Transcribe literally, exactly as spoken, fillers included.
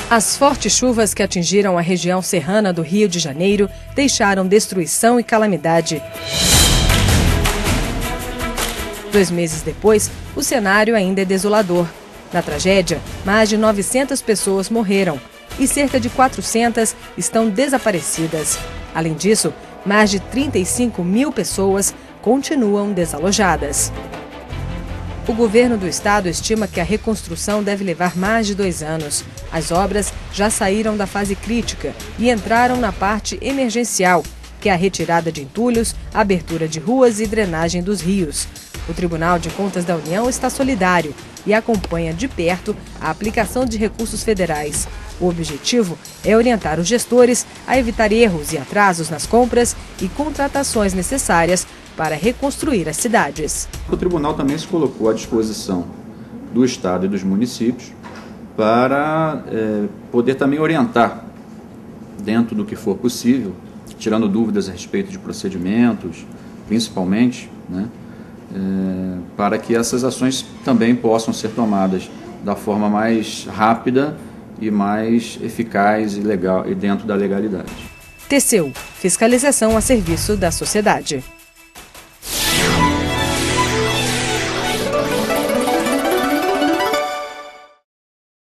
As fortes chuvas que atingiram a região serrana do Rio de Janeiro deixaram destruição e calamidade. Dois meses depois, o cenário ainda é desolador. Na tragédia, mais de novecentas pessoas morreram e cerca de quatrocentas estão desaparecidas. Além disso, mais de trinta e cinco mil pessoas continuam desalojadas. O governo do estado estima que a reconstrução deve levar mais de dois anos. As obras já saíram da fase crítica e entraram na parte emergencial, que é a retirada de entulhos, abertura de ruas e drenagem dos rios. O Tribunal de Contas da União está solidário e acompanha de perto a aplicação de recursos federais. O objetivo é orientar os gestores a evitar erros e atrasos nas compras e contratações necessárias para reconstruir as cidades. O tribunal também se colocou à disposição do Estado e dos municípios para é, poder também orientar, dentro do que for possível, tirando dúvidas a respeito de procedimentos, principalmente, né, é, para que essas ações também possam ser tomadas da forma mais rápida e mais eficaz e legal e dentro da legalidade. T C U, fiscalização a serviço da sociedade.